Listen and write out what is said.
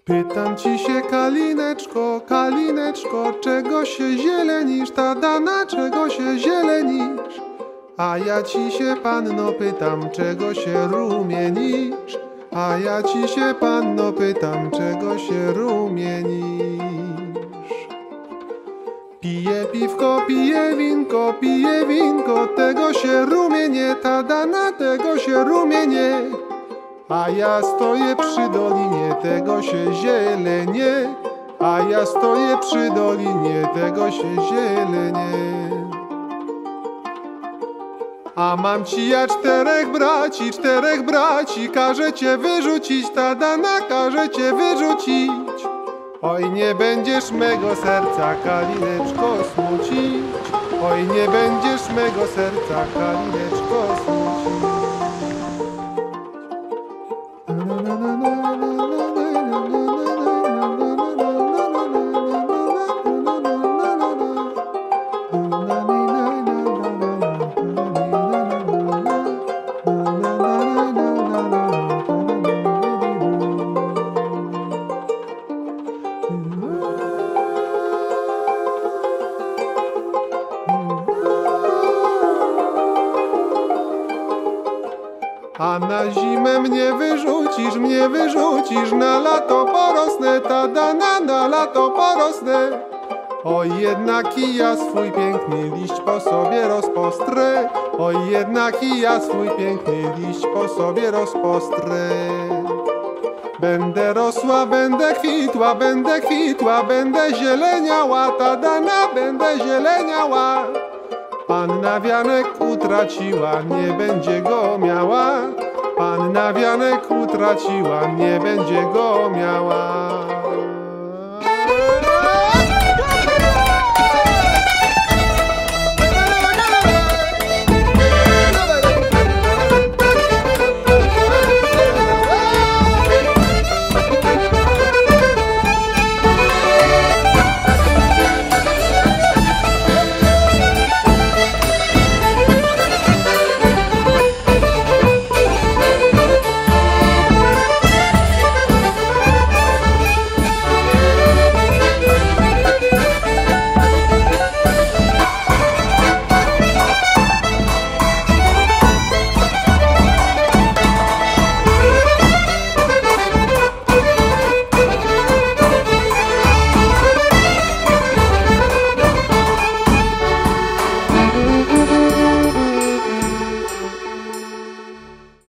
Pytam ci się, kalineczko, kalineczko, czego się zielenisz, ta dana, czego się zielenisz? A ja ci się, panno, pytam, czego się rumienisz? A ja ci się, panno, pytam, czego się rumienisz? Piję winko, tego się rumienie, ta dana, tego się rumienie. A ja stoję przy dolinie, tego się zielenie. A ja stoję przy dolinie, tego się zielenie. A mam ci ja czterech braci, każe cię wyrzucić, ta dana każe cię wyrzucić. Oj, nie będziesz mego serca, kalineczko, smucić. Oj, nie będziesz mego serca, kalineczko, smucić. A na zimę mnie wyrzucisz, na lato porosnę, ta dana, na lato porosnę. Oj, jednak i ja swój piękny liść po sobie rozpostrę. Oj, jednak i ja swój piękny liść po sobie rozpostrę. Będę rosła, będę kwitła, będę zieleniała, ta dana, będę zieleniała. Panna wianek utraciła, nie będzie go miała. Panna wianek utraciła, nie będzie go miała.